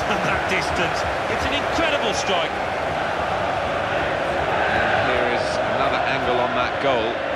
That distance, it's an incredible strike. And here is another angle on that goal.